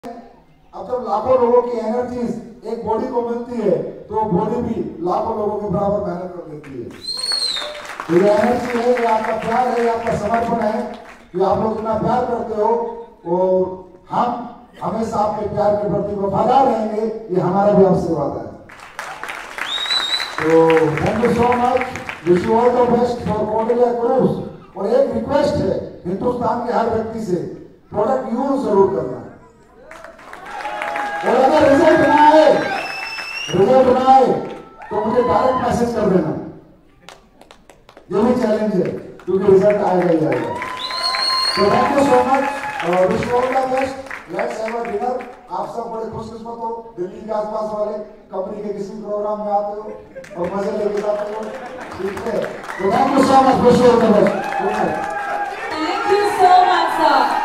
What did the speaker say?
अब जब लाखों लोगों की एनर्जीज एक बॉडी को मिलती है तो वो बॉडी भी लाखों लोगों के बराबर मेहनत कर देती है। ये एनर्जी है, ये आपका प्यार है, ये आपका समर्पण है, ये आप लोग इतना प्यार करते हो और हम हमेशा आपके प्यार के प्रति वफादार रहेंगे, ये हमारा भी आपसे वादा है। तो thank you so much, wish you all the best for Kaundilya cruise. और एक रिक्वेस्ट है हिंदुस्तान के हर व्यक्ति से, प्रोडक्ट यूज जरूर करना है और अगर रिजल्ट ना आए तो मुझे डायरेक्ट मैसेज कर देना, ये भी चैलेंज है क्योंकि रिजल्ट आएगा ही आएगा। तो thank you so much, wish you all the best, let's have a dinner. आप सब बड़े खुशकिस्मत हो, दिल्ली के आसपास वाले कंपनी के किसी प्रोग्राम में आते हो और मजे लेके जाते हो, ठीक है। तो thank you so much, wish you all the best. Thank you so much, sir.